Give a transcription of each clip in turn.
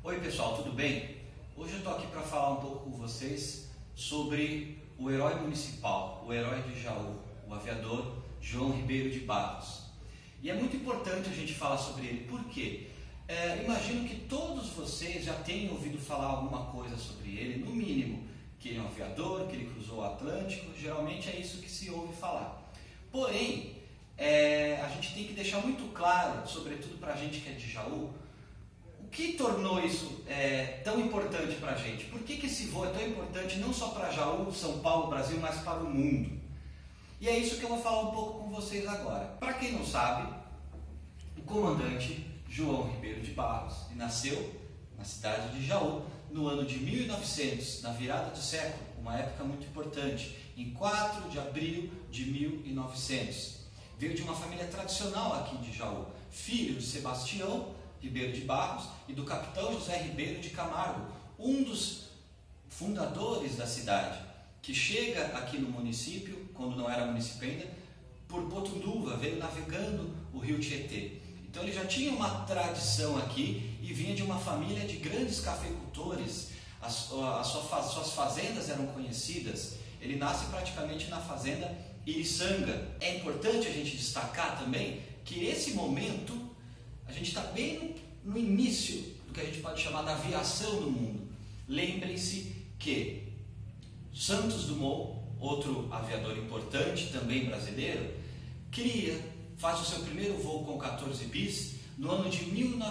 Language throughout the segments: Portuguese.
Oi pessoal, tudo bem? Hoje eu estou aqui para falar um pouco com vocês sobre o herói municipal, o herói de Jaú, o aviador João Ribeiro de Barros. E é muito importante a gente falar sobre ele, por quê? Imagino que todos vocês já tenham ouvido falar alguma coisa sobre ele, no mínimo, que ele é um aviador, que ele cruzou o Atlântico, geralmente é isso que se ouve falar. Porém, a gente tem que deixar muito claro, sobretudo para a gente que é de Jaú, o que tornou isso tão importante para a gente? Por que esse voo é tão importante não só para Jaú, São Paulo, Brasil, mas para o mundo? E é isso que eu vou falar um pouco com vocês agora. Para quem não sabe, o comandante João Ribeiro de Barros nasceu na cidade de Jaú no ano de 1900, na virada do século, uma época muito importante, em 4 de abril de 1900. Veio de uma família tradicional aqui de Jaú, filho de Sebastião Ribeiro de Barros e do capitão José Ribeiro de Camargo, um dos fundadores da cidade, que chega aqui no município, quando não era município ainda, por Potunduva, veio navegando o rio Tietê. Então ele já tinha uma tradição aqui e vinha de uma família de grandes cafeicultores, suas fazendas eram conhecidas, ele nasce praticamente na fazenda Iriçanga. É importante a gente destacar também que esse momento a gente está bem no início do que a gente pode chamar da aviação no mundo. Lembrem-se que Santos Dumont, outro aviador importante, também brasileiro, faz o seu primeiro voo com 14 bis no ano de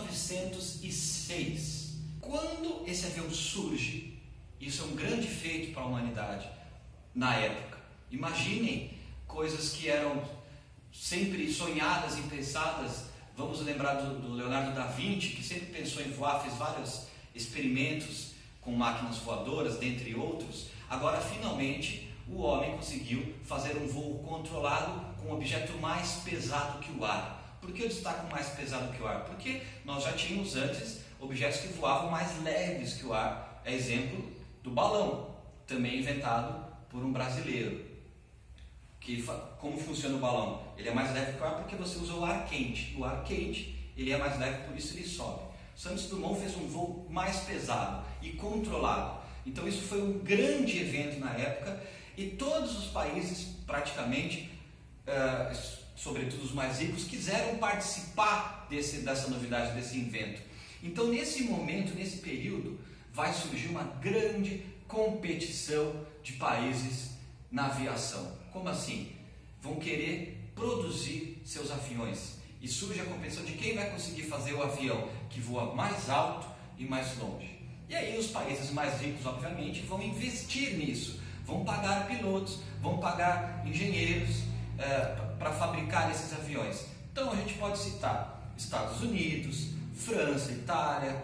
1906. Quando esse avião surge, isso é um grande feito para a humanidade na época. Imaginem coisas que eram sempre sonhadas e pensadas. Vamos lembrar do Leonardo da Vinci, que sempre pensou em voar, fez vários experimentos com máquinas voadoras, dentre outros. Agora, finalmente, o homem conseguiu fazer um voo controlado com um objeto mais pesado que o ar. Por que eu destaco mais pesado que o ar? Porque nós já tínhamos antes objetos que voavam mais leves que o ar. É exemplo do balão, também inventado por um brasileiro. Como funciona o balão? Ele é mais leve que o ar porque você usa o ar quente. O ar quente ele é mais leve, por isso ele sobe. Santos Dumont fez um voo mais pesado e controlado. Então isso foi um grande evento na época e todos os países praticamente, sobretudo os mais ricos, quiseram participar dessa novidade, desse invento. Então nesse momento, nesse período, vai surgir uma grande competição de países na aviação. Como assim? Vão querer produzir seus aviões e surge a competição de quem vai conseguir fazer o avião que voa mais alto e mais longe. E aí os países mais ricos, obviamente, vão investir nisso, vão pagar pilotos, vão pagar engenheiros para fabricar esses aviões. Então a gente pode citar Estados Unidos, França, Itália,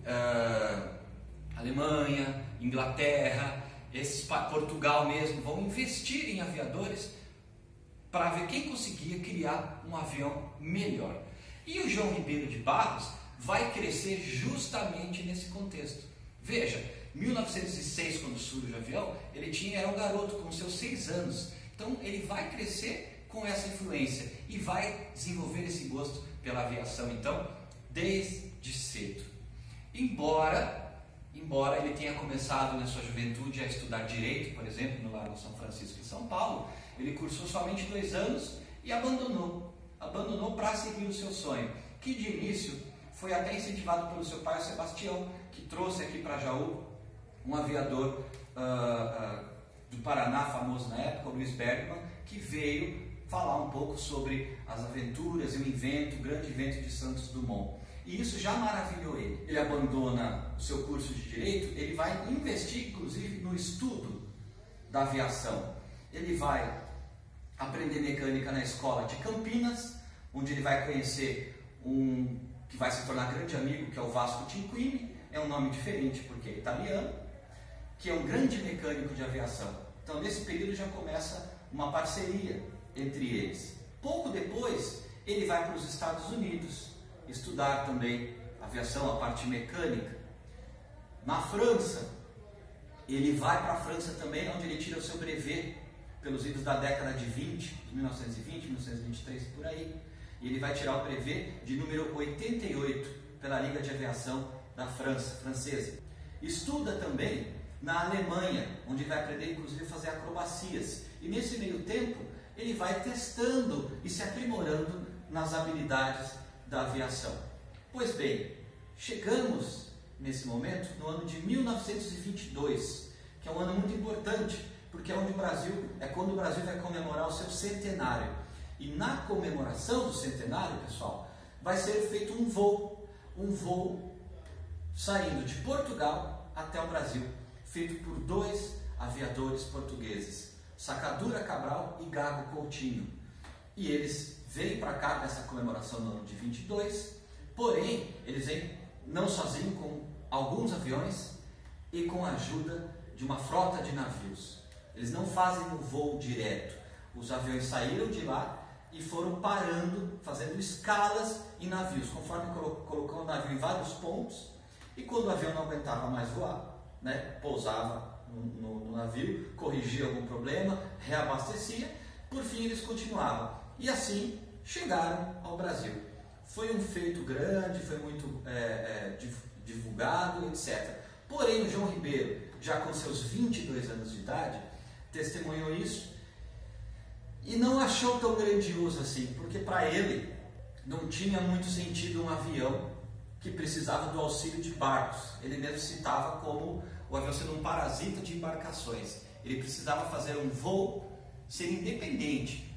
Alemanha, Inglaterra, Portugal mesmo, vão investir em aviadores para ver quem conseguia criar um avião melhor. E o João Ribeiro de Barros vai crescer justamente nesse contexto. Veja, 1906, quando surge o avião, era um garoto com seus 6 anos. Então ele vai crescer com essa influência e vai desenvolver esse gosto pela aviação, então, desde cedo. Embora ele tenha começado na sua juventude a estudar Direito, por exemplo, no Largo São Francisco em São Paulo, ele cursou somente 2 anos e abandonou para seguir o seu sonho, que de início foi até incentivado pelo seu pai, Sebastião, que trouxe aqui para Jaú um aviador do Paraná, famoso na época, o Luiz Bergman, que veio falar um pouco sobre as aventuras e o grande invento de Santos Dumont. E isso já maravilhou ele. Ele abandona o seu curso de Direito, ele vai investir, inclusive, no estudo da aviação. Ele vai aprender mecânica na escola de Campinas, onde ele vai conhecer que vai se tornar grande amigo, que é o Vasco Tinquini. É um nome diferente porque é italiano, que é um grande mecânico de aviação. Então, nesse período já começa uma parceria entre eles. Pouco depois, ele vai para os Estados Unidos estudar também aviação, a parte mecânica. Na França, ele vai para a França também, onde ele tira o seu brevet pelos idos da década de 20, de 1920, 1923, por aí. E ele vai tirar o brevet de número 88 pela Liga de Aviação da França, francesa. Estuda também na Alemanha, onde vai aprender inclusive a fazer acrobacias. E nesse meio tempo, ele vai testando e se aprimorando nas habilidades da aviação. Pois bem, chegamos nesse momento no ano de 1922, que é um ano muito importante, porque é quando o Brasil vai comemorar o seu centenário. E na comemoração do centenário, pessoal, vai ser feito um voo saindo de Portugal até o Brasil, feito por 2 aviadores portugueses, Sacadura Cabral e Gago Coutinho. E eles veio para cá nessa comemoração no ano de 22, porém, eles vêm não sozinhos, com alguns aviões e com a ajuda de uma frota de navios. Eles não fazem um voo direto. Os aviões saíram de lá e foram parando, fazendo escalas em navios, conforme colocou o navio em vários pontos, e quando o avião não aguentava mais voar, pousava no navio, corrigia algum problema, reabastecia, por fim eles continuavam. E assim chegaram ao Brasil. Foi um feito grande, foi muito divulgado, etc. Porém, o João Ribeiro, já com seus 22 anos de idade, testemunhou isso e não achou tão grandioso assim, porque para ele não tinha muito sentido um avião que precisava do auxílio de barcos. Ele mesmo citava como o avião sendo um parasita de embarcações. Ele precisava fazer um voo, ser independente,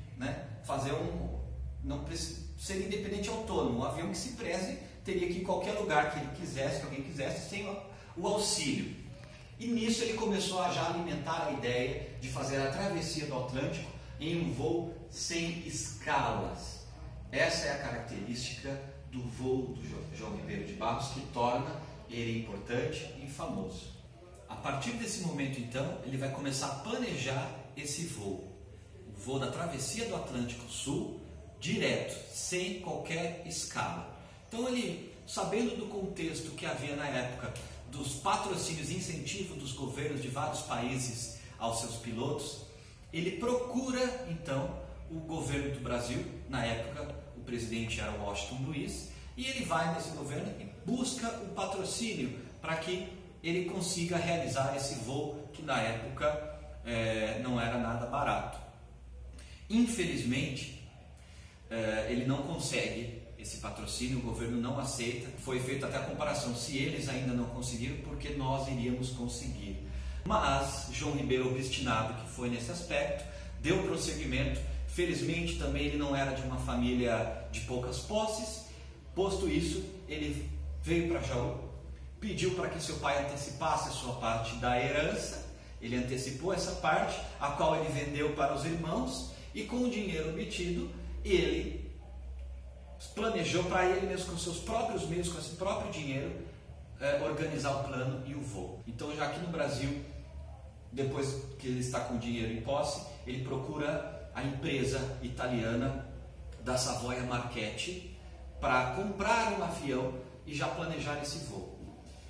ser independente autônomo. Um avião que se preze teria que ir em qualquer lugar que ele quisesse, que alguém quisesse, sem o auxílio. E nisso ele começou a já alimentar a ideia de fazer a travessia do Atlântico em um voo sem escalas. Essa é a característica do voo do João Ribeiro de Barros que torna ele importante e famoso. A partir desse momento, então, ele vai começar a planejar esse voo. O voo da travessia do Atlântico Sul, direto, sem qualquer escala. Então ele, sabendo do contexto que havia na época, dos patrocínios e incentivos dos governos de vários países aos seus pilotos, ele procura, então, o governo do Brasil, na época o presidente era Washington Luiz, e ele vai nesse governo e busca o patrocínio para que ele consiga realizar esse voo que na época não era nada barato. Infelizmente, ele não consegue esse patrocínio, o governo não aceita. Foi feita até a comparação, se eles ainda não conseguiram, porque nós iríamos conseguir. Mas João Ribeiro, obstinado que foi nesse aspecto, deu prosseguimento. Felizmente também ele não era de uma família de poucas posses. Posto isso, ele veio para Jaú, pediu para que seu pai antecipasse a sua parte da herança. Ele antecipou essa parte, a qual ele vendeu para os irmãos, e com o dinheiro obtido, ele planejou para ele mesmo, com seus próprios meios, com esse próprio dinheiro, organizar o plano e o voo. Então, já aqui no Brasil, depois que ele está com o dinheiro em posse, ele procura a empresa italiana da Savoia Marchetti para comprar um avião e já planejar esse voo.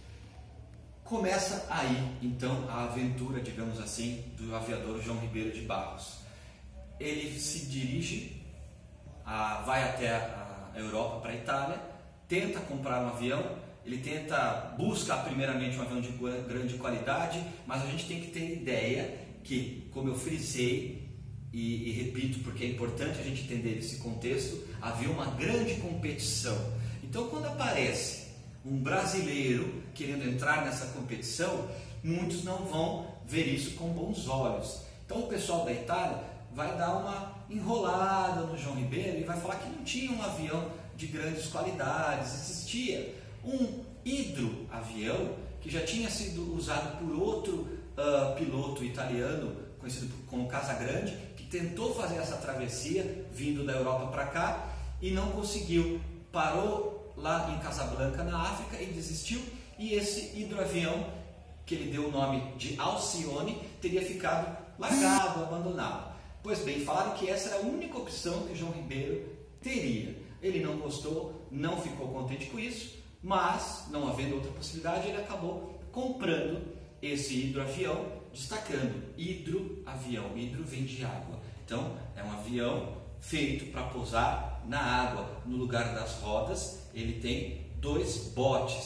Começa aí, então, a aventura, digamos assim, do aviador João Ribeiro de Barros. Ele se dirige, vai até a Europa, para a Itália, tenta comprar um avião, busca primeiramente um avião de grande qualidade, mas a gente tem que ter ideia que, como eu frisei e repito porque é importante a gente entender esse contexto, havia uma grande competição. Então, quando aparece um brasileiro querendo entrar nessa competição, muitos não vão ver isso com bons olhos. Então, o pessoal da Itália vai dar uma enrolada no João Ribeiro e vai falar que não tinha um avião de grandes qualidades. Existia um hidroavião que já tinha sido usado por outro piloto italiano, conhecido como Casagrande, que tentou fazer essa travessia vindo da Europa para cá e não conseguiu. Parou lá em Casablanca, na África, e desistiu. E esse hidroavião, que ele deu o nome de Alcione, teria ficado largado, abandonado. Pois bem, falaram que essa era a única opção que o João Ribeiro teria. Ele não gostou, não ficou contente com isso, mas, não havendo outra possibilidade, ele acabou comprando esse hidroavião, destacando hidroavião. Hidro vem de água. Então, é um avião feito para pousar na água. No lugar das rodas, ele tem 2 botes.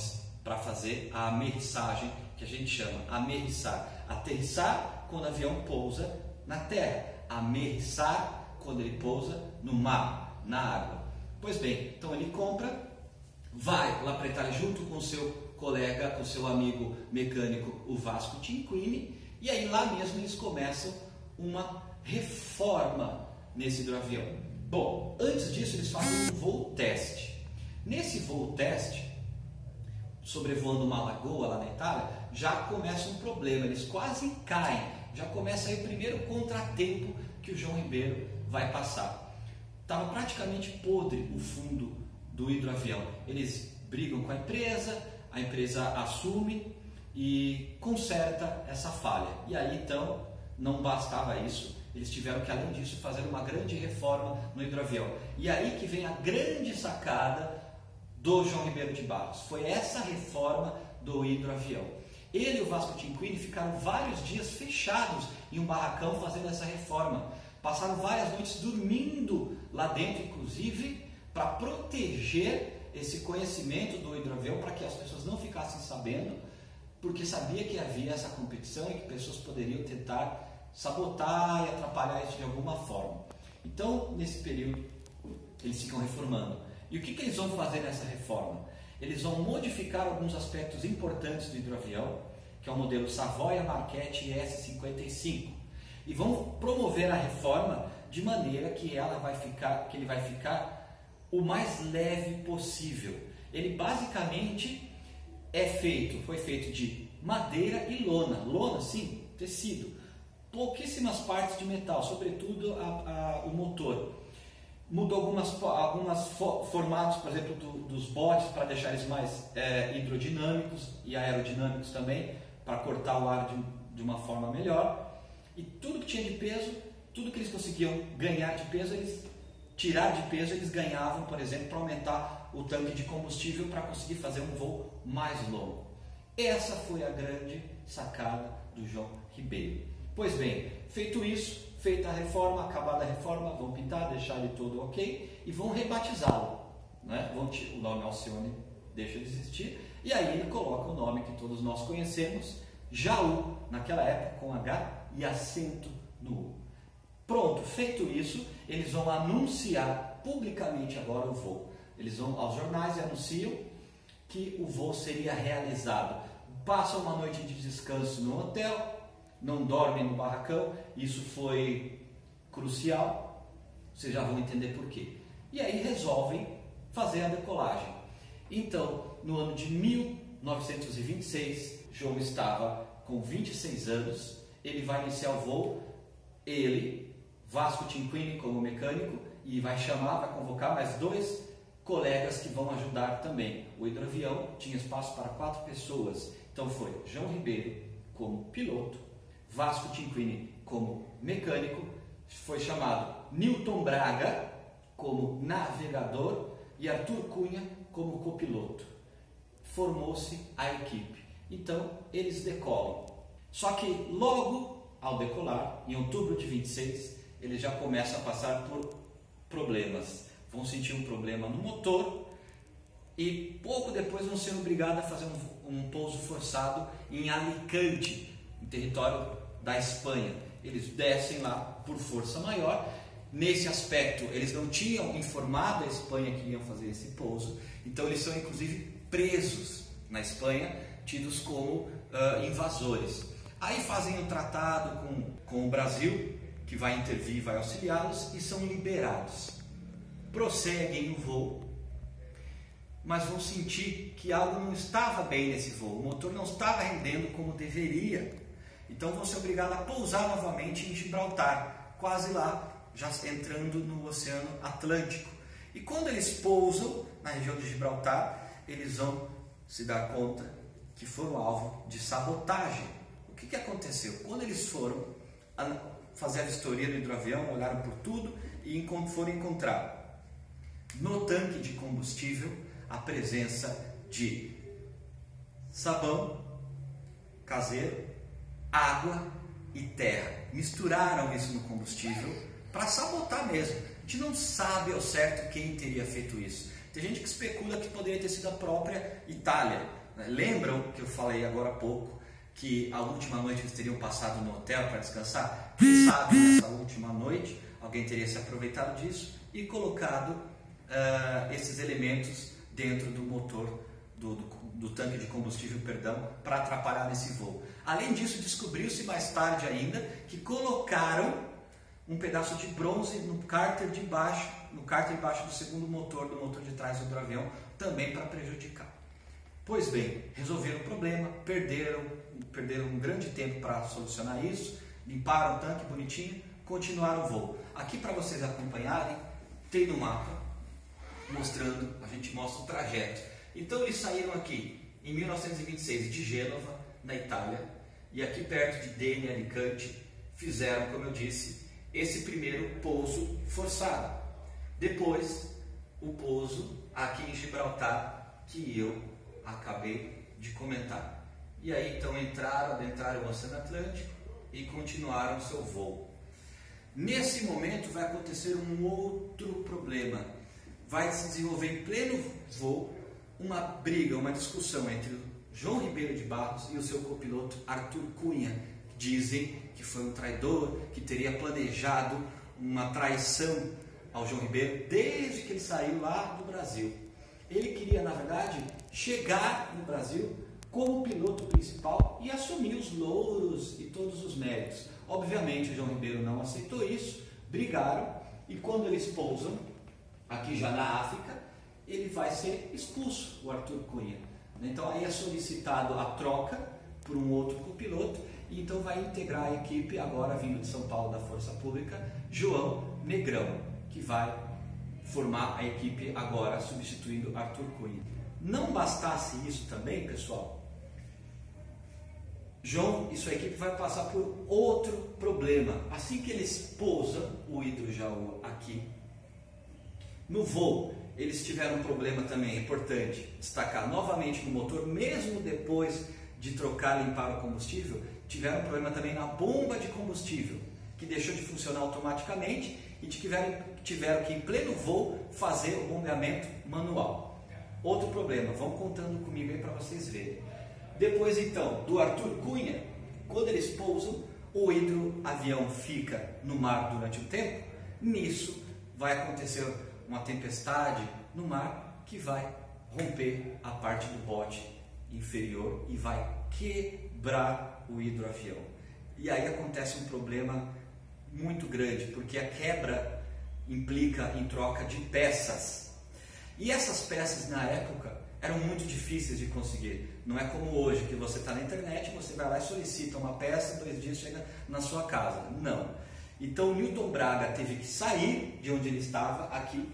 para fazer a aterrissagem, que a gente chama aterrissar. Aterrissar quando o avião pousa na terra, aterrissar quando ele pousa no mar, na água. Pois bem, então ele compra, vai lá para a Itália junto com o seu colega, com o seu amigo mecânico, o Vasco Cinquini, e aí lá mesmo eles começam uma reforma nesse hidroavião. Bom, antes disso eles fazem um voo teste. Nesse voo teste, sobrevoando uma lagoa lá na Itália, já começa um problema, eles quase caem, já começa aí o primeiro contratempo que o João Ribeiro vai passar. Estava praticamente podre o fundo do hidroavião. Eles brigam com a empresa assume e conserta essa falha. E aí então não bastava isso, eles tiveram que além disso fazer uma grande reforma no hidroavião. E aí que vem a grande sacada do João Ribeiro de Barros, foi essa reforma do hidroavião. Ele e o Vasco Cinquini ficaram vários dias fechados em um barracão fazendo essa reforma. Passaram várias noites dormindo lá dentro, inclusive, para proteger esse conhecimento do hidroavião, para que as pessoas não ficassem sabendo, porque sabia que havia essa competição e que pessoas poderiam tentar sabotar e atrapalhar isso de alguma forma. Então, nesse período, eles ficam reformando. E o que eles vão fazer nessa reforma? Eles vão modificar alguns aspectos importantes do hidroavião, que é o modelo Savoia Marchetti S-55, e vão promover a reforma de maneira que ele vai ficar o mais leve possível. Ele basicamente foi feito de madeira e lona, sim, tecido, pouquíssimas partes de metal, sobretudo o motor. Mudou alguns formatos, por exemplo, dos bodes para deixar eles mais hidrodinâmicos e aerodinâmicos também, para cortar o ar de uma forma melhor. E tudo que tinha de peso, tudo que eles conseguiam ganhar de peso, tirar de peso, eles ganhavam, por exemplo, para aumentar o tanque de combustível para conseguir fazer um voo mais longo. Essa foi a grande sacada do João Ribeiro. Pois bem, feito isso, feita a reforma, acabada a reforma, vão pintar, deixar ele todo ok e vão rebatizá-lo. Né? O nome Alcione deixa de existir e aí ele coloca o nome que todos nós conhecemos, Jaú, naquela época com H e acento no U. Pronto, feito isso, eles vão anunciar publicamente agora o voo. Eles vão aos jornais e anunciam que o voo seria realizado. Passam uma noite de descanso no hotel, não dormem no barracão, isso foi crucial, vocês já vão entender por quê. E aí resolvem fazer a decolagem. Então, no ano de 1926, João estava com 26 anos, ele vai iniciar o voo, Vasco Cinquini como mecânico, e vai convocar mais 2 colegas que vão ajudar também. O hidroavião tinha espaço para 4 pessoas, então foi João Ribeiro como piloto, Vasco Cinquini como mecânico, foi chamado Newton Braga como navegador e Arthur Cunha como copiloto. Formou-se a equipe. Então eles decolam. Só que logo ao decolar, em outubro de 26, eles já começam a passar por problemas. Vão sentir um problema no motor e pouco depois vão ser obrigados a fazer um pouso forçado em Alicante, em território da Espanha. Eles descem lá por força maior. Nesse aspecto, eles não tinham informado a Espanha que iam fazer esse pouso, então eles são inclusive presos na Espanha, tidos como invasores. Aí fazem um tratado com o Brasil, que vai intervir e vai auxiliá-los, e são liberados. Prosseguem no voo, mas vão sentir que algo não estava bem nesse voo, o motor não estava rendendo como deveria. Então vão ser obrigados a pousar novamente em Gibraltar, quase lá, já entrando no Oceano Atlântico. E quando eles pousam na região de Gibraltar, eles vão se dar conta que foram alvo de sabotagem. O que aconteceu? Quando eles foram fazer a vistoria do hidroavião, olharam por tudo e foram encontrar no tanque de combustível a presença de sabão caseiro, água e terra. Misturaram isso no combustível para sabotar mesmo. A gente não sabe ao certo quem teria feito isso. Tem gente que especula que poderia ter sido a própria Itália, Lembram que eu falei agora há pouco que a última noite eles teriam passado no hotel para descansar? Quem sabe nessa última noite alguém teria se aproveitado disso e colocado esses elementos dentro do motor, do tanque de combustível, perdão, para atrapalhar nesse voo. Além disso, descobriu-se mais tarde ainda que colocaram um pedaço de bronze no cárter de baixo, do segundo motor, do motor de trás do avião, também para prejudicar. Pois bem, resolveram o problema, perderam um grande tempo para solucionar isso, limparam o tanque bonitinho, continuaram o voo. Aqui para vocês acompanharem, tem no mapa, mostrando, a gente mostra o trajeto. Então eles saíram aqui em 1926 de Gênova, na Itália, e aqui perto de Dene, Alicante, fizeram, como eu disse, esse primeiro pouso forçado. Depois, o pouso aqui em Gibraltar, que eu acabei de comentar. E aí então adentraram o Oceano Atlântico e continuaram seu voo. Nesse momento vai acontecer um outro problema. Vai se desenvolver em pleno voo uma briga, uma discussão entre o João Ribeiro de Barros e o seu copiloto Arthur Cunha. Dizem que foi um traidor, que teria planejado uma traição ao João Ribeiro desde que ele saiu lá do Brasil. Ele queria, na verdade, chegar no Brasil como piloto principal e assumir os louros e todos os méritos. Obviamente, o João Ribeiro não aceitou isso, brigaram, e quando eles pousam, aqui já na África, ele vai ser expulso, o Arthur Cunha. Então aí é solicitado a troca por um outro copiloto, e então vai integrar a equipe, agora vindo de São Paulo da Força Pública, João Negrão, que vai formar a equipe agora substituindo Arthur Cunha. Não bastasse isso também, pessoal, João e sua equipe vai passar por outro problema. Assim que eles pousam o Hidrojaú aqui, no voo, eles tiveram um problema também, é importante destacar novamente no motor, mesmo depois de trocar e limpar o combustível, tiveram um problema também na bomba de combustível, que deixou de funcionar automaticamente e tiveram que, em pleno voo, fazer o bombeamento manual. Outro problema, vão contando comigo aí para vocês verem. Depois então, do Arthur Cunha, quando eles pousam, o hidroavião fica no mar durante um tempo, nisso vai acontecer uma tempestade no mar que vai romper a parte do bote inferior e vai quebrar o hidroavião. E aí acontece um problema muito grande, porque a quebra implica em troca de peças. E essas peças na época eram muito difíceis de conseguir. Não é como hoje, que você está na internet, você vai lá e solicita uma peça, 2 dias chega na sua casa. Não. Então Newton Braga teve que sair de onde ele estava, aqui,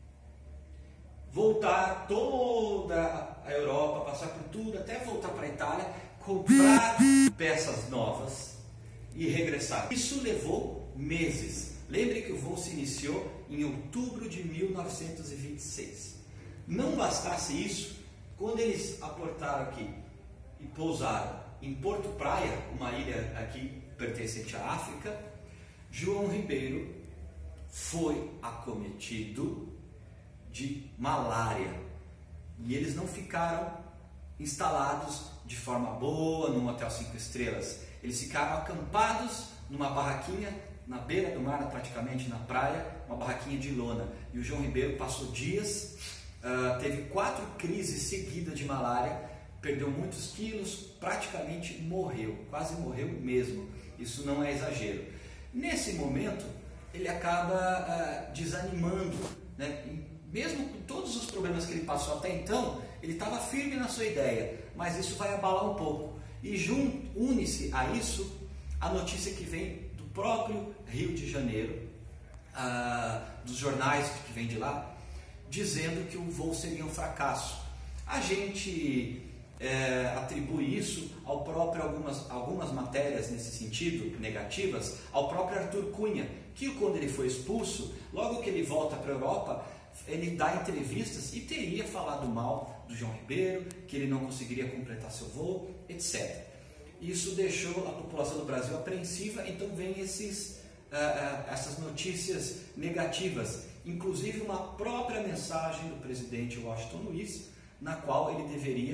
voltar toda a Europa, passar por tudo, até voltar para a Itália, comprar peças novas e regressar. Isso levou meses. Lembre que o voo se iniciou em outubro de 1926. Não bastasse isso, quando eles aportaram aqui e pousaram em Porto Praia, uma ilha aqui pertencente à África, João Ribeiro foi acometido de malária. E eles não ficaram instalados de forma boa num hotel 5 estrelas. Eles ficaram acampados numa barraquinha na beira do mar, praticamente na praia, uma barraquinha de lona. E o João Ribeiro passou dias, teve 4 crises seguidas de malária, perdeu muitos quilos, praticamente morreu, quase morreu mesmo. Isso não é exagero. Nesse momento, ele acaba desanimando, né? Mesmo com todos os problemas que ele passou até então, ele estava firme na sua ideia, mas isso vai abalar um pouco. E une-se a isso a notícia que vem do próprio Rio de Janeiro, dos jornais que vêm de lá, dizendo que o voo seria um fracasso. A gente atribui isso ao próprio, algumas matérias nesse sentido, negativas, ao próprio Arthur Cunha, que quando ele foi expulso, logo que ele volta para a Europa, ele dá entrevistas e teria falado mal do João Ribeiro, que ele não conseguiria completar seu voo, etc. Isso deixou a população do Brasil apreensiva, então vem essas notícias negativas, inclusive uma própria mensagem do presidente Washington Luiz, na qual ele deveria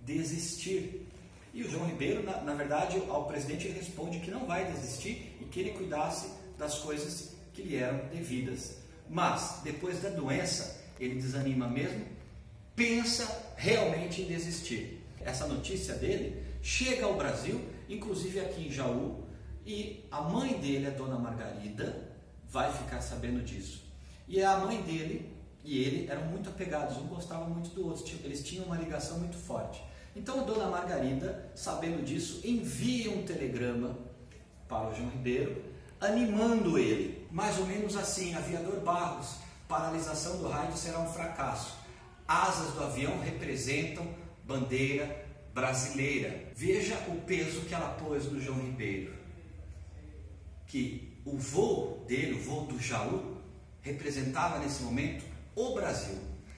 desistir. E o João Ribeiro, na verdade, ao presidente ele responde que não vai desistir e que ele cuidasse das coisas que lhe eram devidas. Mas, depois da doença, ele desanima mesmo, pensa realmente em desistir. Essa notícia dele chega ao Brasil, inclusive aqui em Jaú, e a mãe dele, a dona Margarida, vai ficar sabendo disso. E a mãe dele e ele eram muito apegados, um gostava muito do outro, eles tinham uma ligação muito forte. Então a dona Margarida, sabendo disso, envia um telegrama para o João Ribeiro, animando ele. Mais ou menos assim: aviador Barros, paralisação do rádio será um fracasso. Asas do avião representam bandeira brasileira. Veja o peso que ela pôs no João Ribeiro. Que o voo dele, o voo do Jaú, representava nesse momento o Brasil.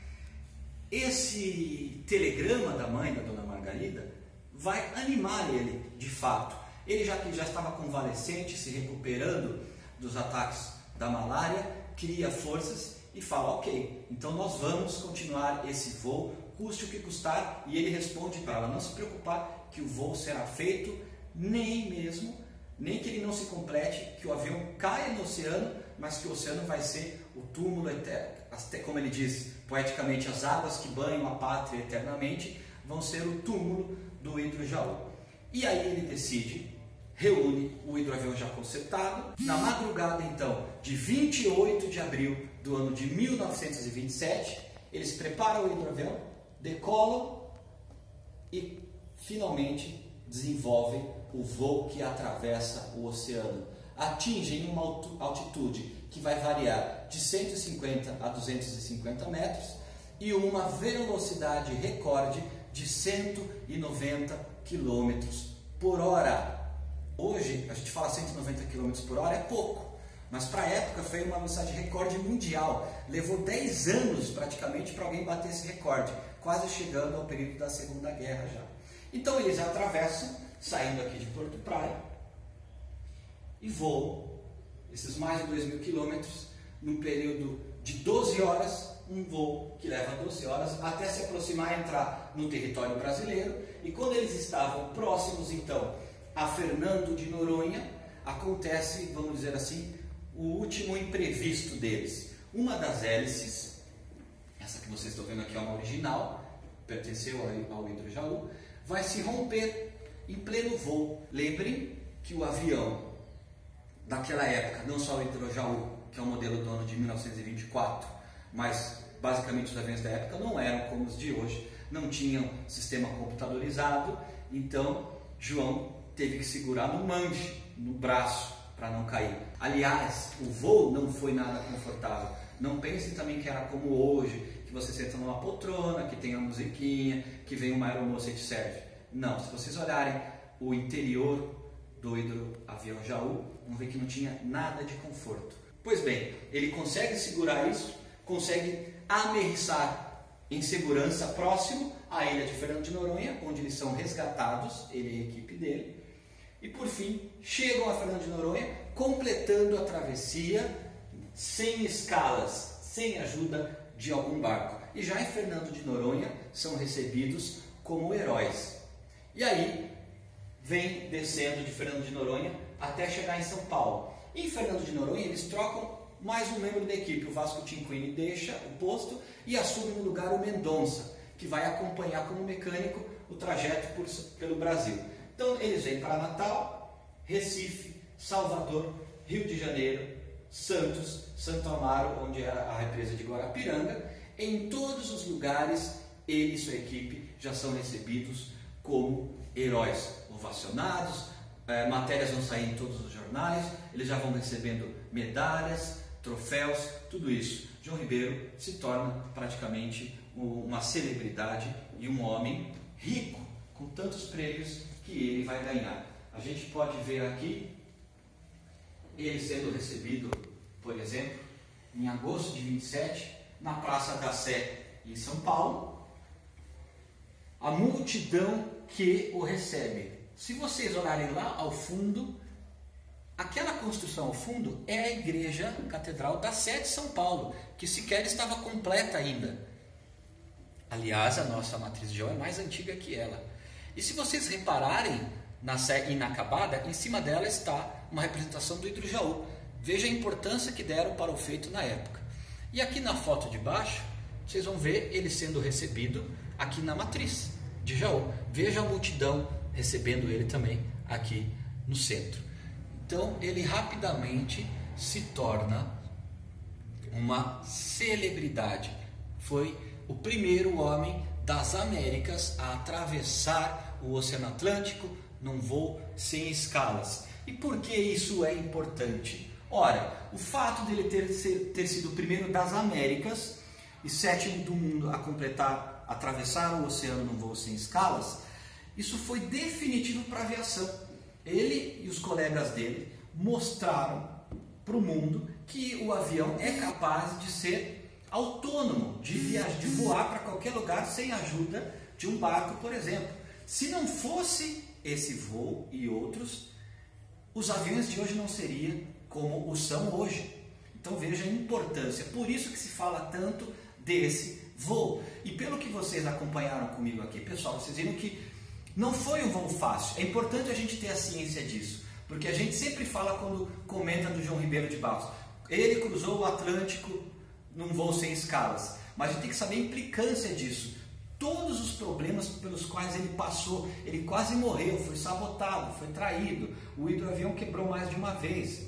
Esse telegrama da mãe da dona Margarida vai animar ele de fato. Ele já estava convalescente, se recuperando dos ataques da malária, cria forças e fala: ok, então nós vamos continuar esse voo, custe o que custar. E ele responde para ela não se preocupar, que o voo será feito, nem que ele não se complete, que o avião caia no oceano, mas que o oceano vai ser o túmulo eterno. Como ele diz poeticamente, as águas que banham a pátria eternamente vão ser o túmulo do hidrojaú. E aí ele decide, reúne o hidroavião já consertado. Na madrugada então de 28 de abril do ano de 1927, eles preparam o hidroavião, decolam e finalmente desenvolvem o voo que atravessa o oceano. Atingem uma altitude que vai variar de 150 a 250 metros e uma velocidade recorde de 190 km por hora. Hoje a gente fala 190 km por hora, é pouco, mas para a época foi uma velocidade recorde mundial. Levou 10 anos praticamente para alguém bater esse recorde, quase chegando ao período da Segunda Guerra já. Então eles atravessam, saindo aqui de Porto Praia, e voam esses mais de 2.000 quilômetros num período de 12 horas, um voo que leva 12 horas até se aproximar e entrar no território brasileiro. E quando eles estavam próximos então a Fernando de Noronha, acontece, vamos dizer assim, o último imprevisto deles. Uma das hélices, essa que vocês estão vendo aqui é uma original, pertenceu ao hidrojaú, vai se romper em pleno voo. Lembrem que o avião daquela época, não só o hidrojaú, que é um modelo do ano de 1924, mas basicamente os aviões da época não eram como os de hoje, não tinham sistema computadorizado, então João teve que segurar no manche, no braço, para não cair. Aliás, o voo não foi nada confortável. Não pensem também que era como hoje, que você senta numa poltrona, que tem a musiquinha, que vem uma aeromoça e te serve. Não, se vocês olharem o interior do hidroavião Jaú, vão ver que não tinha nada de conforto. Pois bem, ele consegue segurar isso, consegue amerrissar em segurança próximo à ilha de Fernando de Noronha, onde eles são resgatados, ele e a equipe dele, e por fim chegam a Fernando de Noronha, completando a travessia sem escalas, sem ajuda de algum barco. E já em Fernando de Noronha são recebidos como heróis. E aí vem descendo de Fernando de Noronha até chegar em São Paulo. Em Fernando de Noronha eles trocam mais um membro da equipe. O Vasco Tinquini deixa o posto e assume no lugar o Mendonça, que vai acompanhar como mecânico o trajeto pelo Brasil. Então eles vêm para Natal, Recife, Salvador, Rio de Janeiro, Santos, Santo Amaro, onde era a represa de Guarapiranga. Em todos os lugares ele e sua equipe já são recebidos como heróis, ovacionados, matérias vão sair em todos os jornais, eles já vão recebendo medalhas, troféus, tudo isso. João Ribeiro se torna praticamente uma celebridade e um homem rico, com tantos prêmios que ele vai ganhar. A gente pode ver aqui ele sendo recebido, por exemplo, em agosto de 27, na Praça da Sé, em São Paulo, a multidão que o recebe. Se vocês olharem lá ao fundo, aquela construção ao fundo é a Igreja Catedral da Sé de São Paulo, que sequer estava completa ainda. Aliás, a nossa matriz de Jaú é mais antiga que ela. E se vocês repararem na série inacabada, em cima dela está uma representação do Hidro Jaú. Veja a importância que deram para o feito na época. E aqui na foto de baixo, vocês vão ver ele sendo recebido aqui na matriz de Jaú. Veja a multidão recebendo ele também aqui no centro. Então ele rapidamente se torna uma celebridade. Foi o primeiro homem das Américas a atravessar o Oceano Atlântico num voo sem escalas. E por que isso é importante? Ora, o fato dele ter sido o primeiro das Américas e sétimo do mundo a atravessar o oceano num voo sem escalas, isso foi definitivo para a aviação. Ele e os colegas dele mostraram para o mundo que o avião é capaz de ser autônomo, de voar para qualquer lugar sem a ajuda de um barco, por exemplo. Se não fosse esse voo e outros, os aviões de hoje não seriam como o são hoje. Então veja a importância, por isso que se fala tanto desse voo. E pelo que vocês acompanharam comigo aqui, pessoal, vocês viram que não foi um voo fácil. É importante a gente ter a ciência disso, porque a gente sempre fala quando comenta do João Ribeiro de Barros. Ele cruzou o Atlântico num voo sem escalas, mas a gente tem que saber a implicância disso. Todos os problemas pelos quais ele passou, ele quase morreu, foi sabotado, foi traído, o hidroavião quebrou mais de uma vez.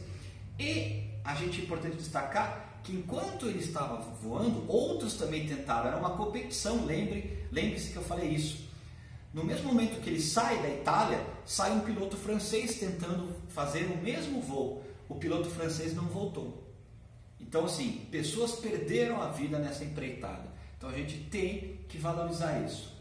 E a gente é importante destacar que enquanto ele estava voando, outros também tentaram, era uma competição, lembre-se que eu falei isso. No mesmo momento que ele sai da Itália, sai um piloto francês tentando fazer o mesmo voo. O piloto francês não voltou. Então, assim, pessoas perderam a vida nessa empreitada. Então a gente tem que valorizar isso.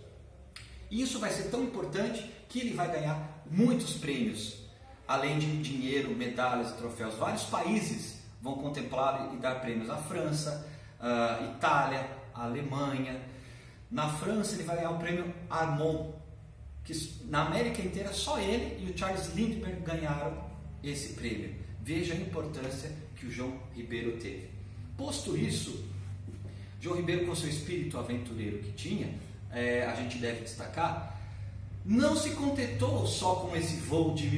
E isso vai ser tão importante que ele vai ganhar muitos prêmios, além de dinheiro, medalhas e troféus. Vários países vão contemplar e dar prêmios. A França, a Itália, a Alemanha. Na França ele vai ganhar o prêmio Armand, que na América inteira só ele e o Charles Lindbergh ganharam esse prêmio. Veja a importância que o João Ribeiro teve. Posto isso, João Ribeiro, com seu espírito aventureiro que tinha, a gente deve destacar, não se contentou só com esse voo de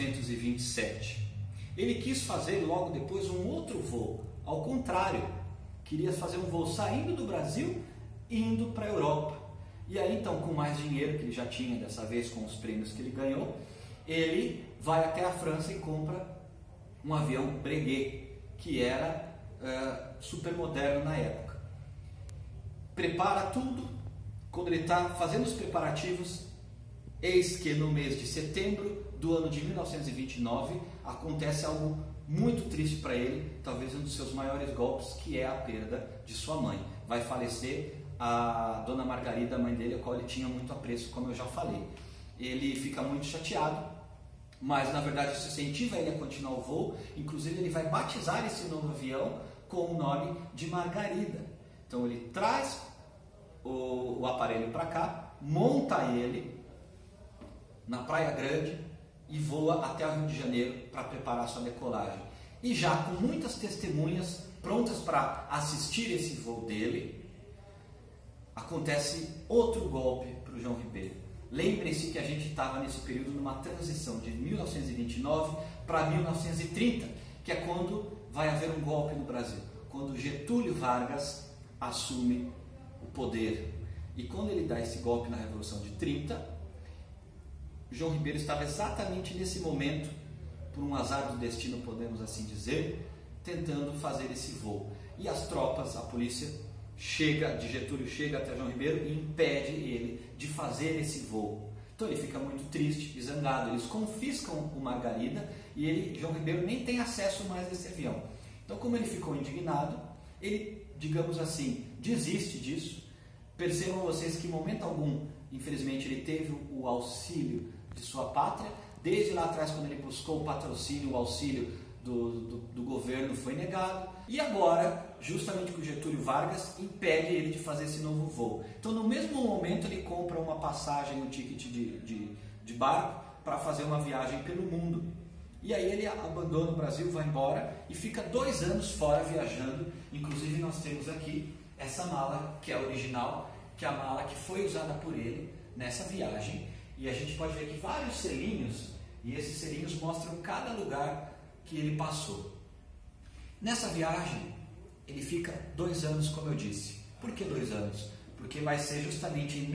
1927. Ele quis fazer logo depois um outro voo, ao contrário, queria fazer um voo saindo do Brasil e indo para a Europa. E aí então, com mais dinheiro que ele já tinha, dessa vez com os prêmios que ele ganhou, ele vai até a França e compra um avião Breguet, que era super moderno na época. Prepara tudo. Quando ele está fazendo os preparativos, eis que no mês de setembro do ano de 1929 acontece algo muito triste para ele, talvez um dos seus maiores golpes, que é a perda de sua mãe. Vai falecer a dona Margarida, a mãe dele, a qual ele tinha muito apreço, como eu já falei. Ele fica muito chateado, mas na verdade isso incentiva ele a continuar o voo. Inclusive ele vai batizar esse novo avião com o nome de Margarida. Então ele traz o aparelho para cá, monta ele na Praia Grande e voa até o Rio de Janeiro para preparar sua decolagem. E já com muitas testemunhas prontas para assistir esse voo dele, acontece outro golpe para o João Ribeiro. Lembrem-se que a gente estava nesse período numa transição de 1929 para 1930, que é quando vai haver um golpe no Brasil, quando Getúlio Vargas assume o poder. E quando ele dá esse golpe na Revolução de 30, João Ribeiro estava exatamente nesse momento, por um azar do destino, podemos assim dizer, tentando fazer esse voo. E as tropas, a polícia de Getúlio chega até João Ribeiro e impede ele de fazer esse voo. Então ele fica muito triste e zangado. Eles confiscam o Margarida e João Ribeiro nem tem acesso mais a esse avião. Então, como ele ficou indignado, ele, digamos assim, desiste disso. Percebam vocês que em momento algum, infelizmente, ele teve o auxílio de sua pátria. Desde lá atrás, quando ele buscou o patrocínio, o auxílio do governo, foi negado. E agora, justamente com Getúlio Vargas, impede ele de fazer esse novo voo. Então, no mesmo momento, ele compra uma passagem, um ticket de barco para fazer uma viagem pelo mundo. E aí ele abandona o Brasil, vai embora e fica 2 anos fora viajando. Inclusive nós temos aqui essa mala que é original, que a mala que foi usada por ele nessa viagem. E a gente pode ver aqui vários selinhos, e esses selinhos mostram cada lugar que ele passou. Nessa viagem, ele fica 2 anos, como eu disse. Por que 2 anos? Porque vai ser justamente em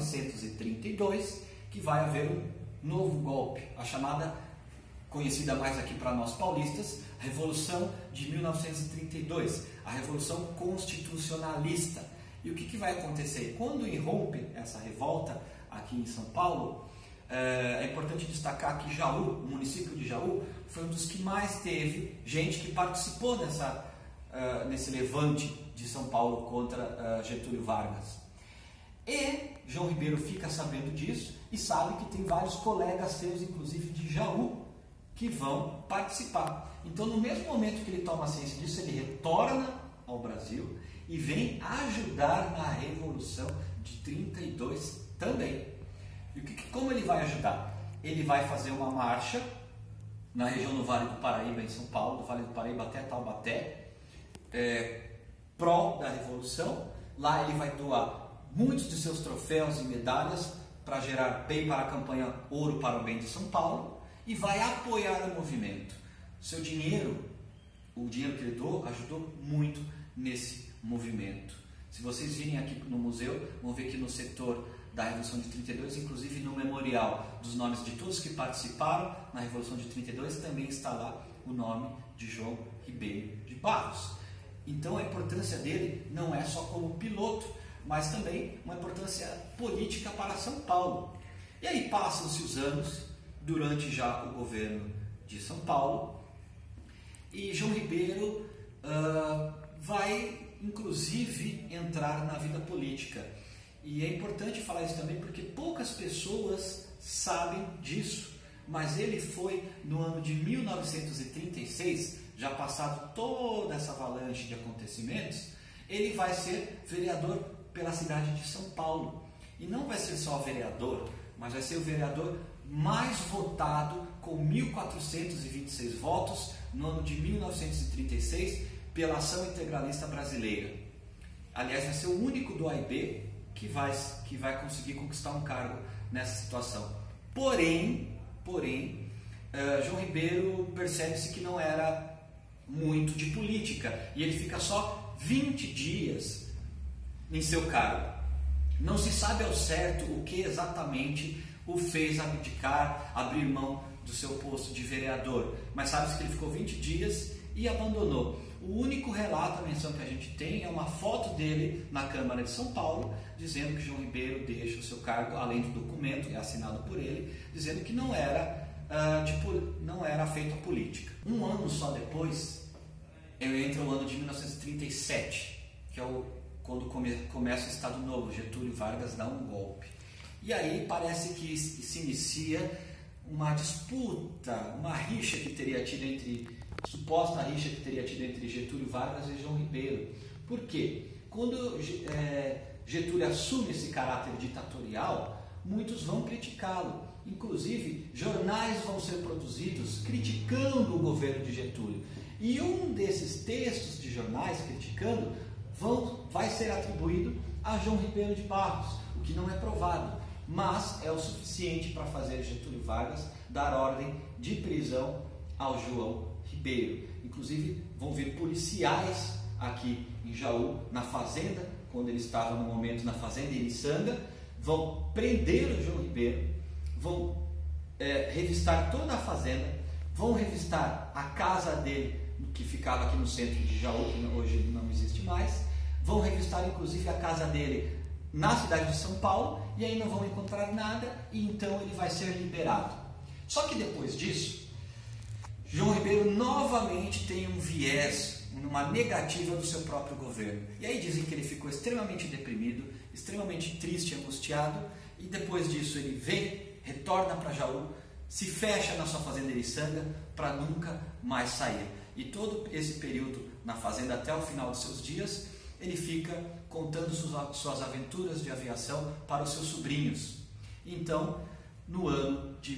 1932 que vai haver um novo golpe, a chamada, conhecida mais aqui para nós paulistas, Revolução de 1932, a Revolução Constitucionalista. E o que vai acontecer? Quando irrompe essa revolta aqui em São Paulo, é importante destacar que Jaú, o município de Jaú, foi um dos que mais teve gente que participou nesse levante de São Paulo contra Getúlio Vargas. E João Ribeiro fica sabendo disso e sabe que tem vários colegas seus, inclusive de Jaú, que vão participar. Então, no mesmo momento que ele toma ciência disso, ele retorna ao Brasil e vem ajudar na Revolução de 32 também. E como ele vai ajudar? Ele vai fazer uma marcha na região do Vale do Paraíba, em São Paulo, do Vale do Paraíba até Taubaté, pró da Revolução. Lá ele vai doar muitos de seus troféus e medalhas para gerar bem para a campanha Ouro para o Bem de São Paulo e vai apoiar o movimento. Seu dinheiro, o dinheiro que ele doou, ajudou muito nesse movimento. Se vocês virem aqui no museu, vão ver que no setor da Revolução de 32, inclusive no memorial dos nomes de todos que participaram na Revolução de 32, também está lá o nome de João Ribeiro de Barros. Então a importância dele não é só como piloto, mas também uma importância política para São Paulo. E aí passam-se os anos, durante já o governo de São Paulo, e João Ribeiro vai inclusive entrar na vida política. E é importante falar isso também porque poucas pessoas sabem disso, mas ele foi no ano de 1936, já passado toda essa avalanche de acontecimentos, ele vai ser vereador pela cidade de São Paulo. E não vai ser só vereador, mas vai ser o vereador mais votado, com 1.426 votos, no ano de 1936, pela Ação Integralista Brasileira. Aliás, vai ser o único do AIB que vai conseguir conquistar um cargo nessa situação. Porém, João Ribeiro percebe-se que não era muito de política, e ele fica só 20 dias em seu cargo. Não se sabe ao certo o que exatamente o fez abdicar, abrir mão do seu posto de vereador, mas sabe-se que ele ficou 20 dias e abandonou. O único relato, a menção que a gente tem, é uma foto dele na Câmara de São Paulo, dizendo que João Ribeiro deixa o seu cargo, além do documento, é assinado por ele, dizendo que não era feito a política. Um ano só depois, entra o ano de 1937, que é quando começa o Estado Novo. Getúlio Vargas dá um golpe. E aí parece que se inicia uma disputa, uma rixa que teria tido suposta rixa que teria tido entre Getúlio Vargas e João Ribeiro. Por quê? Quando Getúlio assume esse caráter ditatorial, muitos vão criticá-lo. Inclusive, jornais vão ser produzidos criticando o governo de Getúlio. E um desses textos de jornais criticando vai ser atribuído a João Ribeiro de Barros, o que não é provado, mas é o suficiente para fazer Getúlio Vargas dar ordem de prisão ao João Ribeiro. Inclusive, vão vir policiais aqui em Jaú, na fazenda, quando ele estava no momento na fazenda em Iriçanga, vão prender o João Ribeiro, vão revistar toda a fazenda, vão revistar a casa dele, que ficava aqui no centro de Jaú, que hoje não existe mais, vão revistar inclusive a casa dele na cidade de São Paulo, e aí não vão encontrar nada, e então ele vai ser liberado. Só que depois disso, João Ribeiro novamente tem um viés, uma negativa do seu próprio governo. E aí dizem que ele ficou extremamente deprimido, extremamente triste, angustiado, e depois disso ele retorna para Jaú, se fecha na sua fazenda Iriçanga para nunca mais sair. E todo esse período na fazenda, até o final de seus dias, ele fica contando suas aventuras de aviação para os seus sobrinhos. Então, no ano de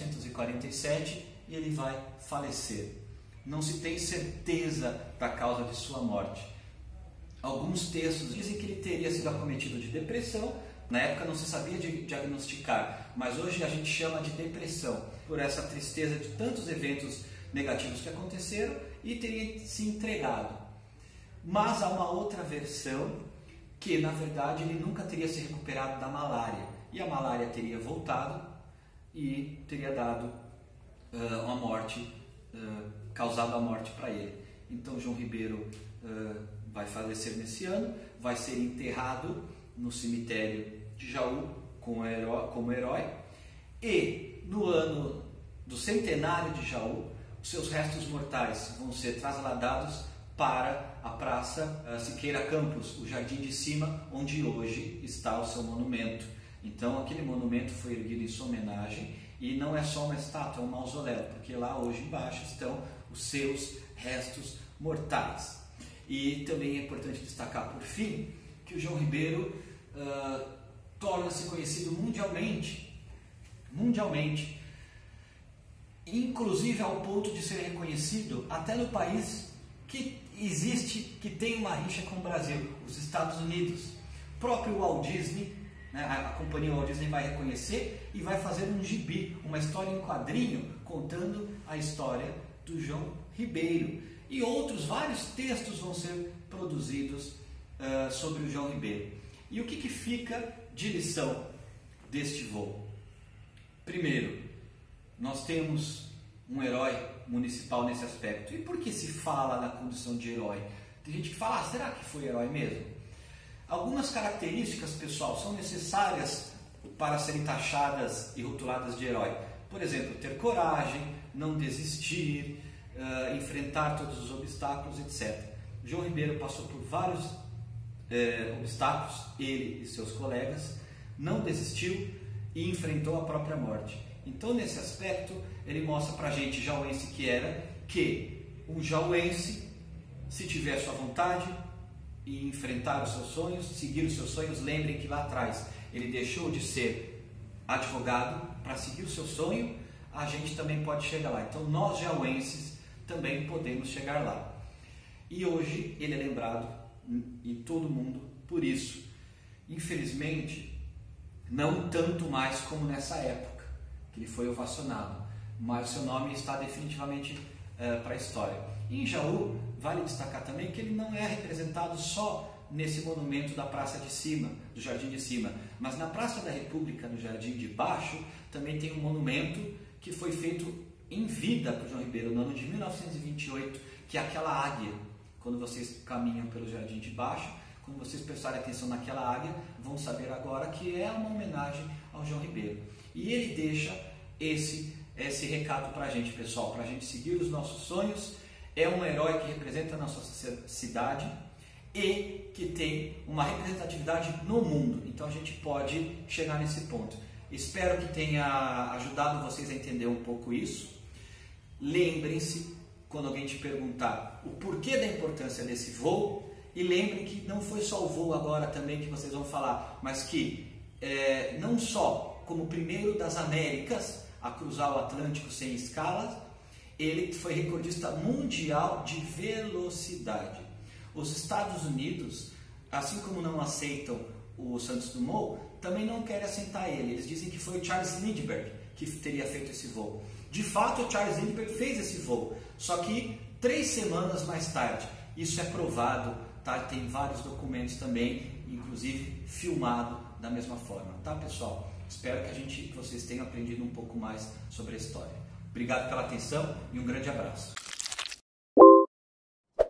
1947, ele vai falecer. Não se tem certeza da causa de sua morte. Alguns textos dizem que ele teria sido acometido de depressão. Na época não se sabia diagnosticar, mas hoje a gente chama de depressão, por essa tristeza de tantos eventos negativos que aconteceram, e teria se entregado. Mas há uma outra versão, que na verdade ele nunca teria se recuperado da malária, e a malária teria voltado e teria dado uma morte, causado a morte para ele. Então João Ribeiro vai falecer nesse ano, vai ser enterrado no cemitério de Jaú como herói, e no ano do centenário de Jaú, os seus restos mortais vão ser trasladados para a Praça Siqueira Campos, o Jardim de Cima, onde hoje está o seu monumento. Então aquele monumento foi erguido em sua homenagem, e não é só uma estátua, é um mausoléu, porque lá hoje embaixo estão os seus restos mortais. E também é importante destacar, por fim, que o João Ribeiro torna-se conhecido mundialmente, inclusive ao ponto de ser reconhecido até no país que tem uma rixa com o Brasil, os Estados Unidos. O próprio Walt Disney, né, a companhia Walt Disney vai reconhecer e vai fazer um gibi, uma história em quadrinho, contando a história do João Ribeiro. E outros vários textos vão ser produzidos sobre o João Ribeiro. E o que fica de lição deste voo? Primeiro, nós temos um herói municipal nesse aspecto. E por que se fala na condição de herói? Tem gente que fala, será que foi herói mesmo? Algumas características, pessoal, são necessárias para serem taxadas e rotuladas de herói. Por exemplo, ter coragem, não desistir, enfrentar todos os obstáculos, etc. João Ribeiro passou por vários obstáculos, ele e seus colegas, não desistiu e enfrentou a própria morte. Então, nesse aspecto, ele mostra pra gente, jauense que era, que um jauense, se tiver sua vontade e enfrentar os seus sonhos, seguir os seus sonhos, lembrem que lá atrás ele deixou de ser advogado para seguir o seu sonho, a gente também pode chegar lá. Então, nós jauenses também podemos chegar lá. E hoje ele é lembrado em todo mundo por isso. Infelizmente, não tanto mais como nessa época, que ele foi ovacionado, mas o seu nome está definitivamente para a história. E em Jaú, vale destacar também que ele não é representado só nesse monumento da Praça de Cima, do Jardim de Cima, mas na Praça da República, no Jardim de Baixo, também tem um monumento que foi feito em vida por João Ribeiro, no ano de 1928, que é aquela águia. Quando vocês caminham pelo Jardim de Baixo, quando vocês prestarem atenção naquela águia, vão saber agora que é uma homenagem ao João Ribeiro. E ele deixa esse recado para a gente, pessoal, para a gente seguir os nossos sonhos. É um herói que representa a nossa cidade e que tem uma representatividade no mundo. Então a gente pode chegar nesse ponto. Espero que tenha ajudado vocês a entender um pouco isso. Lembrem-se, quando alguém te perguntar o porquê da importância desse voo, e lembrem que não foi só o voo agora também que vocês vão falar, mas que não só como o primeiro das Américas a cruzar o Atlântico sem escalas, ele foi recordista mundial de velocidade. Os Estados Unidos, assim como não aceitam o Santos Dumont, também não querem aceitar ele. Eles dizem que foi o Charles Lindbergh que teria feito esse voo. De fato, o Charles Lindbergh fez esse voo, só que 3 semanas mais tarde. Isso é provado, tá? Tem vários documentos também, inclusive filmado da mesma forma, tá, pessoal? Espero que vocês tenham aprendido um pouco mais sobre a história. Obrigado pela atenção e um grande abraço.